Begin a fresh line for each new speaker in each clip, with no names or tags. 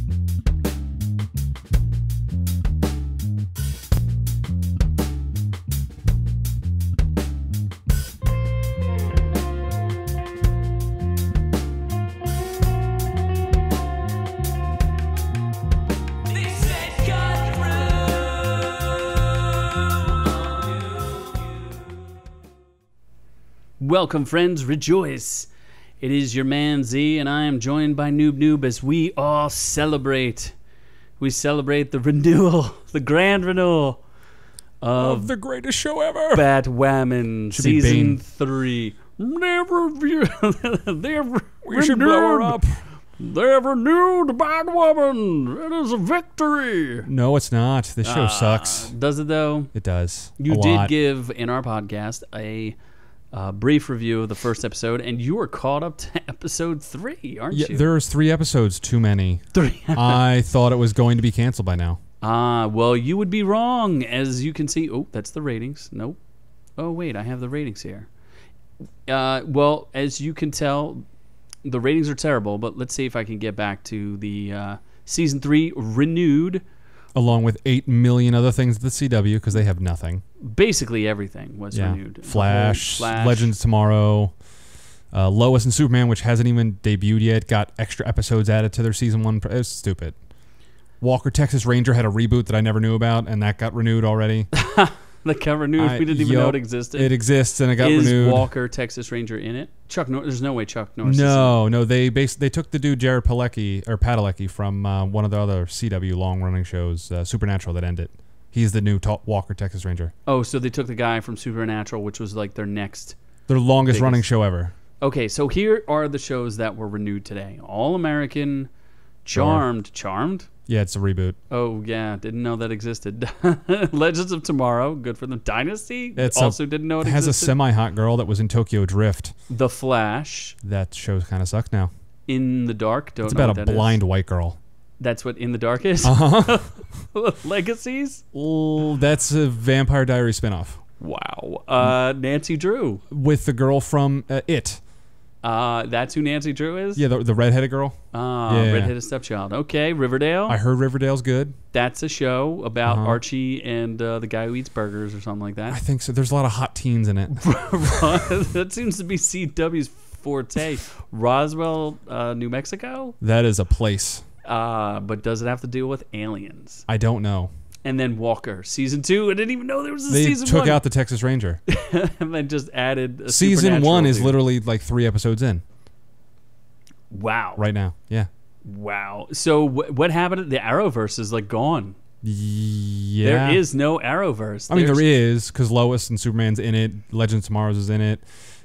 Welcome, friends. Rejoice. It is your man Z, and I am joined by Noob-Noob as we all celebrate. We celebrate the renewal, the grand renewal of
the greatest show ever.
Batwoman season 3. We
should blow her up.
They've renewed Batwoman. It is a victory.
No, it's not. This show sucks.
Does it though?
It does.
You did give in our podcast a brief review of the first episode, and you were caught up to episode 3, aren't you?
There's 3 episodes too many. 3. I thought it was going to be canceled by now.
Well, you would be wrong, as you can see. Oh, that's the ratings. Nope. Oh, wait, I have the ratings here. Well, as you can tell, the ratings are terrible, but let's see if I can get back to the season 3 renewed.
Along with 8 million other things at the CW, because they have nothing.
Basically everything was renewed.
Flash, Legends Tomorrow, Lois and Superman, which hasn't even debuted yet, got extra episodes added to their season 1. It's stupid. Walker Texas Ranger had a reboot that I never knew about, and that got renewed already.
That got renewed. We didn't even know it existed.
It exists, and it got renewed.
Is Walker Texas Ranger in it? Chuck Norris. There's no way Chuck Norris.
No. They took the dude Jared Padalecki from one of the other CW long-running shows, Supernatural, that ended. He's the new Walker Texas Ranger.
Oh, so they took the guy from Supernatural, which was like their
longest running show ever.
Okay, so here are the shows that were renewed today: All American, Charmed.
Yeah, it's a reboot.
Oh, yeah. Didn't know that existed. Legends of Tomorrow. Good for them. Dynasty. Didn't know it existed.
It has a semi-hot girl that was in Tokyo Drift.
The Flash.
That show kind of sucks now.
In the Dark.
It's about a blind white girl.
That's what In the Dark is?
Uh-huh.
Legacies?
Oh, that's a Vampire Diaries spinoff.
Wow. Nancy Drew.
With the girl from It.
That's who Nancy Drew is?
Yeah, the redheaded girl.
Redheaded stepchild. Okay, Riverdale.
I heard Riverdale's good.
That's a show about Archie and the guy who eats burgers or something like that.
I think so. There's a lot of hot teens in it.
That seems to be CW's forte. Roswell, New Mexico?
That is a place.
But does it have to deal with aliens?
I don't know.
And then Walker, season 2. I didn't even know there was season 1.
They took out the Texas Ranger.
And then just added a
season 1 is literally like 3 episodes in.
Wow.
Right now, yeah.
Wow. So what happened? The Arrowverse is like gone.
Yeah.
There is no Arrowverse.
I mean, there is, because Lois and Superman's in it. Legends of Tomorrow's is in it.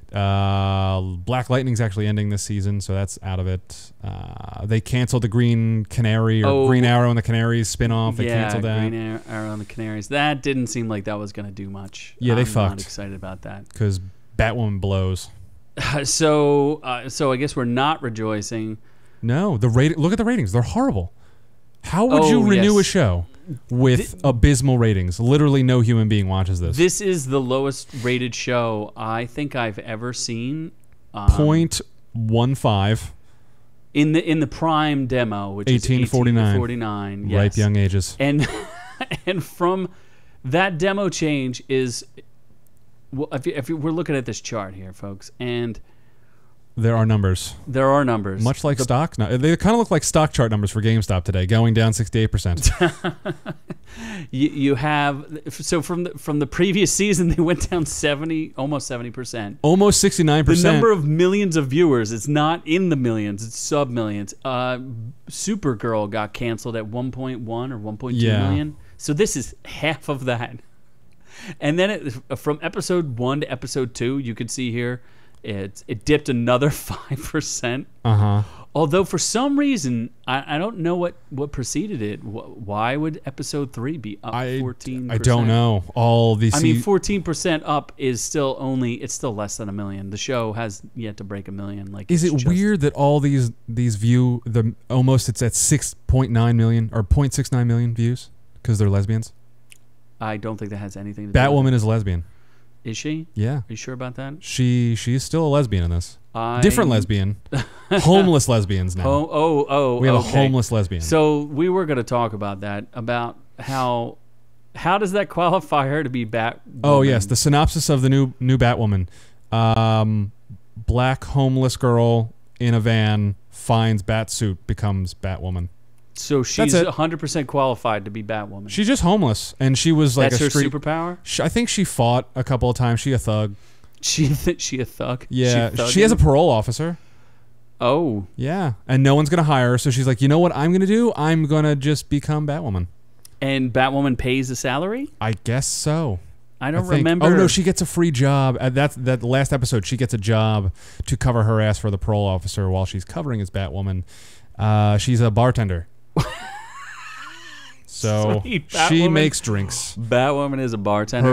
Black Lightning's actually ending this season, so that's out of it. They canceled the Green Canary or Green Arrow and the Canaries spinoff. They canceled that.
Green Arrow and the Canaries. That didn't seem like that was going to do much.
Yeah, they
I'm
fucked.
Not excited about that
because Batwoman blows.
So I guess we're not rejoicing.
No, look at the ratings. They're horrible. How would you renew a show with abysmal ratings? Literally no human being watches this.
This is the lowest rated show I think I've ever seen.
0.15
in the Prime demo, which is 1849. Yes.
Ripe young ages.
And from that demo change is, well, if we're looking at this chart here, folks, and
there are numbers.
There are numbers.
Much like stock. No, they kind of look like stock chart numbers for GameStop today, going down 68%.
you have, so from the previous season, they went down almost 70%.
Almost 69%.
The number of millions of viewers, it's not in the millions, it's sub-millions. Supergirl got canceled at 1.1 or 1.2 million. So this is half of that. And then from episode 1 to episode 2, you could see here, it dipped another 5%. Although for some reason, I don't know what preceded it. Why would episode 3 be up 14%?
I don't know. All these.
I mean, 14% up is still it's still less than 1 million. The show has yet to break 1 million. Like,
is it weird that all these view it's at 6.9 million or 0.69 million views because they're lesbians?
I don't think that has anything to do with it.
Batwoman is a lesbian.
Is she?
Yeah.
Are you sure about that?
She's still a lesbian in this. Different lesbian. Homeless lesbians now.
We
have
okay.
a homeless lesbian.
So we were going to talk about that, about how does that qualify her to be Batwoman?
Oh, yes. The synopsis of the new Batwoman. Black homeless girl in a van finds Batsuit, becomes Batwoman.
So she's 100% qualified to be Batwoman.
She's just homeless, and she was like
That's
a
her
street
superpower?
I think she fought a couple of times. She a thug.
She a thug?
Yeah. She has a parole officer.
Oh.
Yeah. And no one's going to hire her, so she's like, you know what I'm going to do? I'm going to just become Batwoman.
And Batwoman pays a salary?
I guess so.
I don't remember.
Oh, no, she gets a free job. That last episode, she gets a job to cover her ass for the parole officer while she's covering as Batwoman. She's a bartender. So she makes drinks.
Batwoman is a bartender.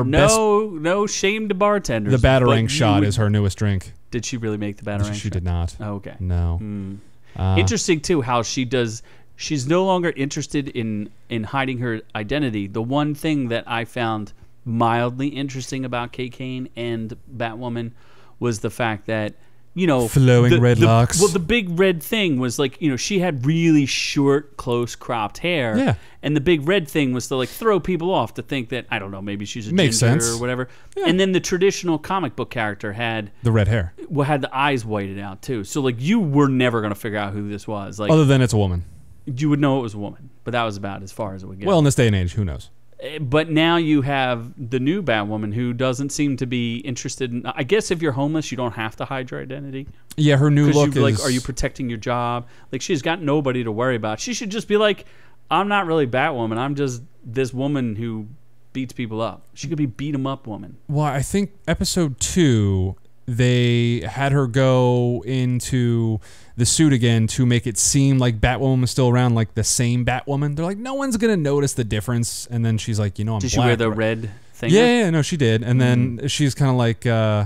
No shame to bartenders.
The Batarang shot is her newest drink.
Did she really make the Batarang shot?
She did not.
Oh, okay.
No.
Interesting, too, how she does... She's no longer interested in hiding her identity. The one thing that I found mildly interesting about Kate Kane and Batwoman was the fact that,
flowing red locks.
Well, the big red thing was like, she had really short, close cropped hair.
Yeah.
And the big red thing was to like throw people off to think that, I don't know, maybe she's a
Makes
ginger
sense.
or whatever.
Yeah.
And then the traditional comic book character had
the red hair.
Well, had the eyes whited out too. So like you were never going to figure out who this was. Like,
other than it's a woman.
You would know it was a woman, but that was about as far as it would get.
Well, in this day and age, who knows?
But now you have the new Batwoman who doesn't seem to be interested in... I guess if you're homeless, you don't have to hide your identity.
Yeah, her new look is...
like, are you protecting your job? Like, she's got nobody to worry about. She should just be like, I'm not really Batwoman. I'm just this woman who beats people up. She could be beat 'em up woman.
Well, I think episode 2, they had her go into the suit again to make it seem like Batwoman was still around, like the same Batwoman. They're like, no one's going to notice the difference. And then she's like, I'm black.
Did she wear the red thing?
Yeah, no, she did. And then she's kind of like,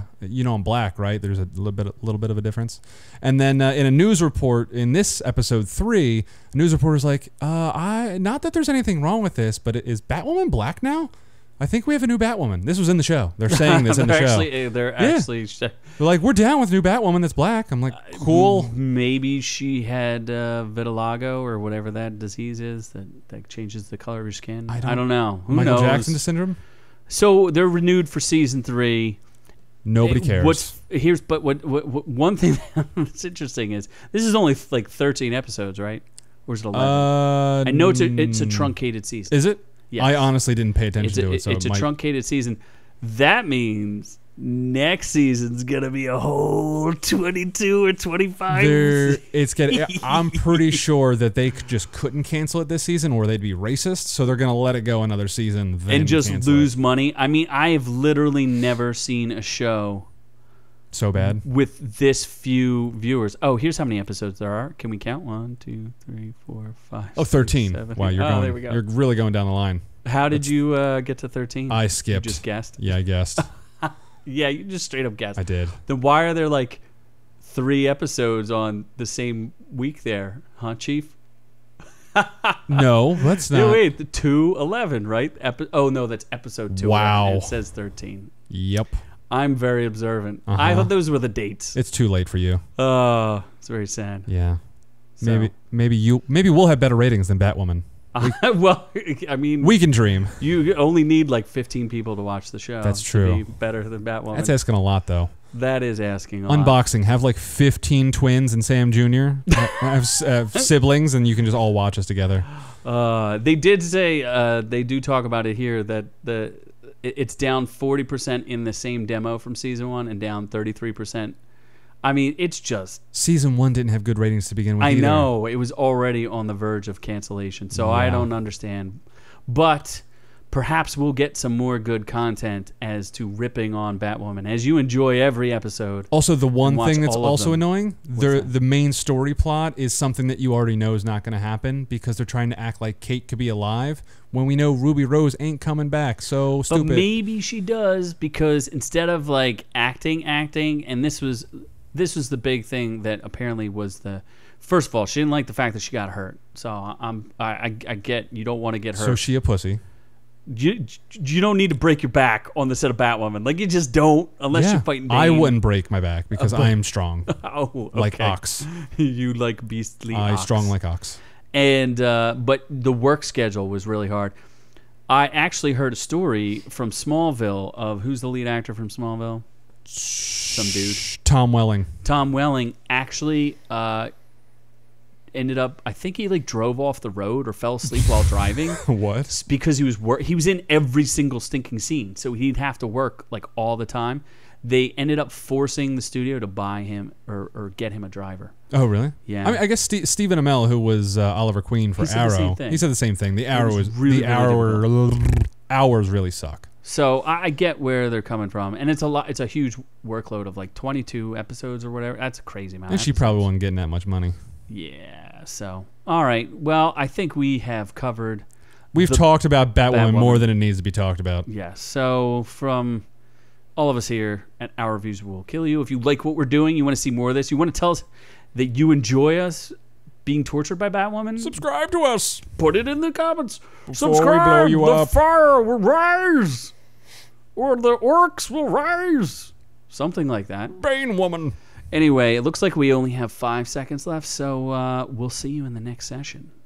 I'm black, right? There's a little bit of a difference. And then in a news report in this episode 3, a news reporter's like, not that there's anything wrong with this, but is Batwoman black now? I think we have a new Batwoman. This was in the show. They're saying this in the show.
They're actually...
They're like, we're down with a new Batwoman that's black. I'm like, cool.
Maybe she had vitiligo or whatever that disease is that changes the color of your skin. I don't know. Who
Michael
knows?
Jackson syndrome?
So they're renewed for season 3.
Nobody cares.
What one thing that's interesting is this is only like 13 episodes, right? Or is it 11? I know it's a truncated season.
Is it?
Yes.
I honestly didn't pay attention to it. So
it's a truncated season. That means next season's gonna be a whole 22 or 25.
I'm pretty sure that they just couldn't cancel it this season, or they'd be racist. So they're gonna let it go another season, then
and just lose
it.
money. I mean, I have literally never seen a show
so bad
with this few viewers. Oh, here's how many episodes there are. Can we count? 1, 2, 3, 4, 5.
Oh, 13.
6, 7,
wow,
there we go.
You're really going down the line.
How did you get to 13?
I skipped.
You just guessed?
Yeah, I guessed.
Yeah, you just straight up guessed.
I did.
Then why are there like 3 episodes on the same week there, huh, Chief?
No, that's not.
No, wait, the 2/11, right? No, that's episode 2.
Wow.
It says 13.
Yep.
I'm very observant. I thought those were the dates.
It's too late for you.
Oh, it's very sad.
Yeah.
So.
Maybe we'll have better ratings than Batwoman.
Well, I mean,
we can dream.
You only need like 15 people to watch the show.
That's true.
To be better than Batwoman.
That's asking a lot, though.
That is asking a lot.
Unboxing. Have like 15 twins and Sam Jr. have siblings, and you can just all watch us together.
They did say they do talk about it here that it's down 40% in the same demo from season 1 and down 33%. I mean, it's just...
Season 1 didn't have good ratings to begin with either.
I know. It was already on the verge of cancellation, so yeah. I don't understand. But perhaps we'll get some more good content as to ripping on Batwoman, as you enjoy every episode.
Also, the one thing that's also annoying,
the
main story plot is something that you already know is not going to happen because they're trying to act like Kate could be alive when we know Ruby Rose ain't coming back. So stupid.
But maybe she does, because instead of like acting, and this was the big thing that apparently was the... First of all, she didn't like the fact that she got hurt. So I get you don't want to get hurt.
So she a pussy?
You don't need to break your back on the set of Batwoman. Like, you just don't, unless you're fighting Bane.
I wouldn't break my back because I am strong.
Oh, okay.
Like ox.
You like beastly ox.
Strong like ox.
And but the work schedule was really hard. I actually heard a story from Smallville of who's the lead actor from Smallville? Some dude.
Tom Welling.
Tom Welling actually ended up, I think he like drove off the road or fell asleep while driving.
What?
Because he was in every single stinking scene, so he'd have to work like all the time. They ended up forcing the studio to buy him or get him a driver.
Oh, really?
Yeah.
I mean, I guess Stephen Amell, who was Oliver Queen for Arrow, he said the same thing. The Arrow hours really suck.
So I get where they're coming from, and it's a lot. It's a huge workload of like 22 episodes or whatever. That's a crazy amount.
And she probably wasn't getting that much money.
Yeah. So all right. Well, I think we have covered.
We've talked about Batwoman more than it needs to be talked about.
Yes. So from all of us here at Our Reviews Will Kill You, if you like what we're doing, you want to see more of this, you want to tell us that you enjoy us being tortured by Batwoman,
subscribe to us.
Put it in the comments.
Before
Subscribe.
we blow you
the
up.
fire will rise, or the orcs will rise. Something like that.
Bane woman.
Anyway, it looks like we only have 5 seconds left, so we'll see you in the next session.